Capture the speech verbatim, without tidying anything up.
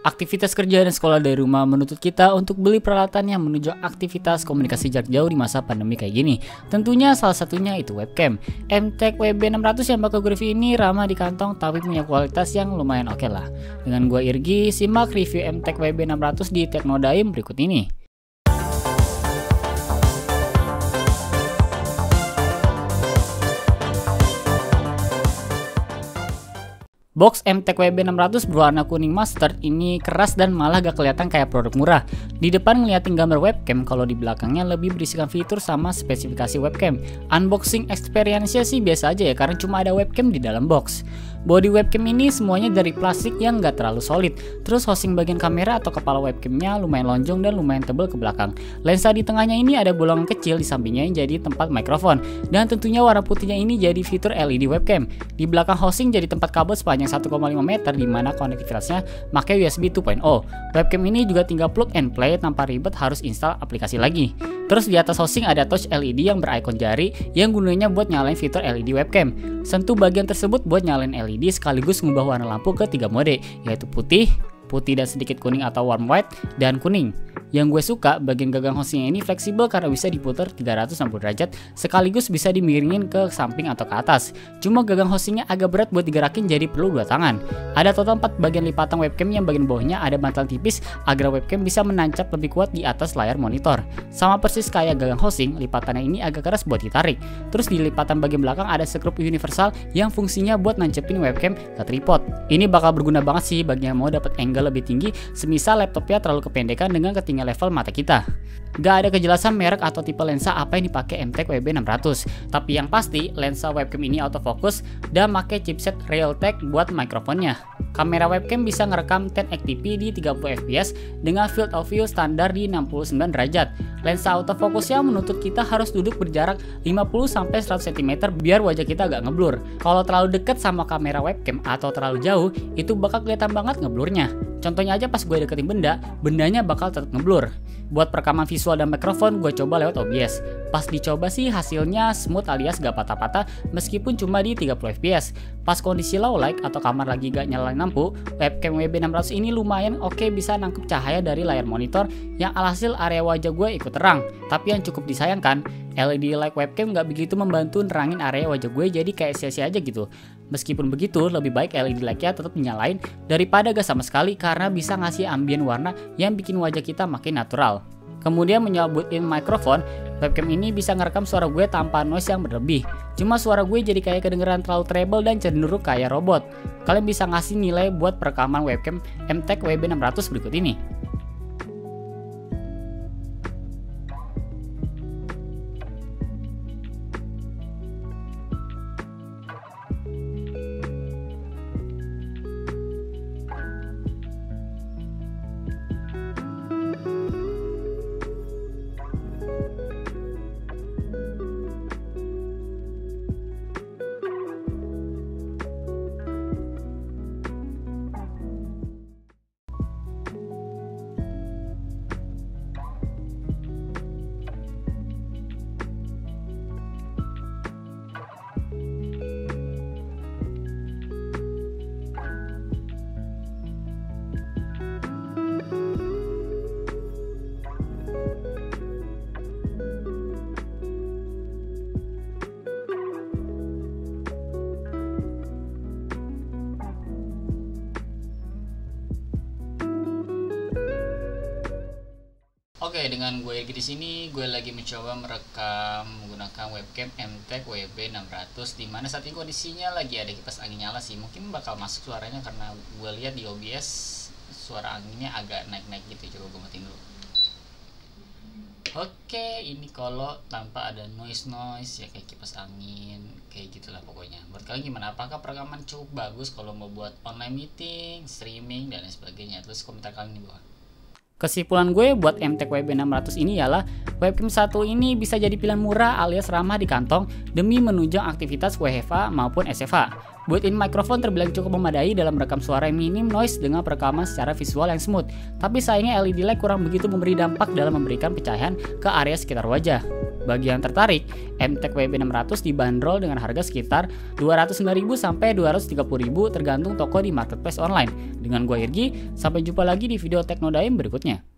Aktivitas kerja dan sekolah dari rumah menuntut kita untuk beli peralatan yang menunjang aktivitas komunikasi jarak jauh di masa pandemi kayak gini. Tentunya salah satunya itu webcam. M T E C W B enam ratus yang bakal gue review ini ramah di kantong tapi punya kualitas yang lumayan oke lah. Dengan gue Irgi, simak review M T E C W B enam ratus di Teknodaim berikut ini. Box M T E C W B enam ratus berwarna kuning mustard ini keras dan malah gak kelihatan kayak produk murah. Di depan ngeliatin gambar webcam, kalau di belakangnya lebih berisikan fitur sama spesifikasi webcam. Unboxing experience-nya sih biasa aja ya, karena cuma ada webcam di dalam box. Body webcam ini semuanya dari plastik yang gak terlalu solid. Terus housing bagian kamera atau kepala webcamnya lumayan lonjong dan lumayan tebal ke belakang. Lensa di tengahnya ini ada bolongan kecil di sampingnya yang jadi tempat mikrofon. Dan tentunya warna putihnya ini jadi fitur L E D webcam. Di belakang housing jadi tempat kabel sepanjang satu koma lima meter di mana konektivitasnya pakai U S B dua titik nol. Webcam ini juga tinggal plug and play tanpa ribet harus install aplikasi lagi. Terus di atas housing ada touch L E D yang berikon jari yang gunanya buat nyalain fitur L E D webcam. Sentuh bagian tersebut buat nyalain L E D sekaligus mengubah warna lampu ke tiga mode, yaitu putih, putih dan sedikit kuning atau warm white, dan kuning. Yang gue suka bagian gagang housingnya ini fleksibel karena bisa diputar tiga ratus enam puluh derajat sekaligus bisa dimiringin ke samping atau ke atas. Cuma gagang housingnya agak berat buat digerakin jadi perlu dua tangan. Ada total empat bagian lipatan webcam yang bagian bawahnya ada bantalan tipis agar webcam bisa menancap lebih kuat di atas layar monitor. Sama persis kayak gagang housing, lipatannya ini agak keras buat ditarik. Terus di lipatan bagian belakang ada skrup universal yang fungsinya buat nancepin webcam ke tripod. Ini bakal berguna banget sih bagi yang mau dapat angle lebih tinggi semisal laptopnya terlalu kependekan dengan ketinggian level mata kita. Gak ada kejelasan merek atau tipe lensa apa yang dipakai M T E C W B enam ratus, tapi yang pasti lensa webcam ini autofocus dan pakai chipset Realtek buat mikrofonnya. Kamera webcam bisa ngerekam sepuluh eighty p di tiga puluh F P S dengan field of view standar di enam puluh sembilan derajat. Lensa autofokusnya menuntut kita harus duduk berjarak lima puluh sampai seratus sentimeter biar wajah kita agak ngeblur. Kalau terlalu dekat sama kamera webcam atau terlalu jauh, itu bakal kelihatan banget ngeblurnya. Contohnya aja pas gue deketin benda, bendanya bakal tetap ngeblur. Buat perekaman visual dan mikrofon, gue coba lewat O B S. Pas dicoba sih hasilnya smooth alias gak patah-patah meskipun cuma di tiga puluh F P S. Pas kondisi low light atau kamar lagi gak nyalain lampu, webcam W B enam ratus ini lumayan oke bisa nangkep cahaya dari layar monitor yang alhasil area wajah gue ikut terang. Tapi yang cukup disayangkan, L E D light webcam gak begitu membantu nerangin area wajah gue jadi kayak sia-sia aja gitu. Meskipun begitu, lebih baik L E D lightnya tetap nyalain daripada gak sama sekali karena bisa ngasih ambien warna yang bikin wajah kita makin natural. Kemudian menyoal built-in microphone, webcam ini bisa ngerekam suara gue tanpa noise yang berlebih. Cuma suara gue jadi kayak kedengeran terlalu treble dan cenderung kayak robot. Kalian bisa ngasih nilai buat perekaman webcam M T E C W B enam ratus berikut ini. Oke, dengan gue Irgi di sini, gue lagi mencoba merekam menggunakan webcam M T E C W B enam ratus, di mana saat ini kondisinya lagi ada kipas angin nyala sih. Mungkin bakal masuk suaranya karena gue lihat di O B S suara anginnya agak naik-naik gitu. Coba gue matiin dulu. Oke, ini kalau tanpa ada noise-noise ya kayak kipas angin, kayak gitulah pokoknya. Menurut kalian gimana? Apakah perekaman cukup bagus kalau mau buat online meeting, streaming, dan lain sebagainya? Tulis komentar kalian di bawah. Kesimpulan gue buat M T E C W B enam ratus ini ialah webcam satu ini bisa jadi pilihan murah alias ramah di kantong demi menunjang aktivitas W F H maupun S F H. Built-in microphone terbilang cukup memadai dalam merekam suara yang minim noise dengan perekaman secara visual yang smooth. Tapi sayangnya L E D light kurang begitu memberi dampak dalam memberikan pencahayaan ke area sekitar wajah. Bagi yang tertarik, M T Q W B enam ratus dibanderol dengan harga sekitar dua ratus sembilan ribu sampai dua ratus tiga puluh ribu tergantung toko di marketplace online. Dengan gua Irgi, sampai jumpa lagi di video Teknodaim berikutnya.